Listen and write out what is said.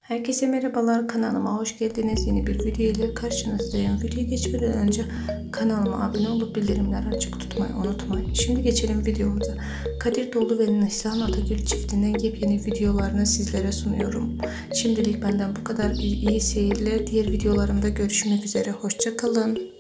Herkese merhabalar, kanalıma hoş geldiniz. Yeni bir video ile karşınızdayım. Videoya geçmeden önce kanalıma abone olup bildirimleri açık tutmayı unutmayın. Şimdi geçelim videomuza. Kadir Doğulu ve Nisan Atagül çiftinden yepyeni videolarını sizlere sunuyorum. Şimdilik benden bu kadar. İyi seyirler. Diğer videolarımda görüşmek üzere. Hoşça kalın.